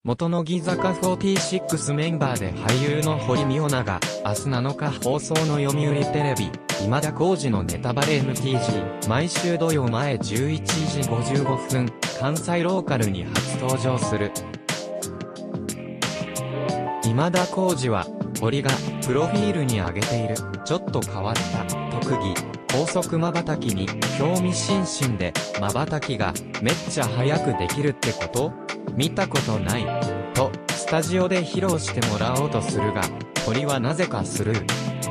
元乃木坂46メンバーで俳優の堀美央奈が、明日7日放送の読売テレビ、今田耕司のネタバレ MTG、毎週土曜前11時55分、関西ローカルに初登場する。今田耕司は、堀が、プロフィールに挙げている、ちょっと変わった特技、高速瞬きに、興味津々で、瞬きが、めっちゃ早くできるってこと?見たことない。と、スタジオで披露してもらおうとするが、堀はなぜかスルー。